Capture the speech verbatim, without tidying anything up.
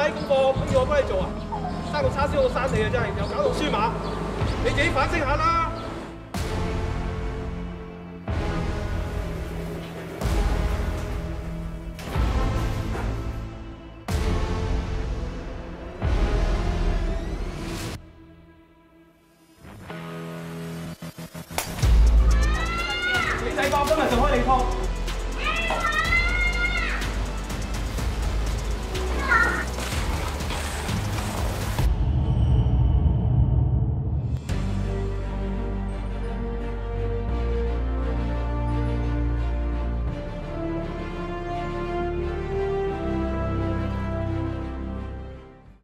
低功課，邊個幫你做啊？生個叉燒我生你啊！真係又搞到輸馬，你自己反省下啦！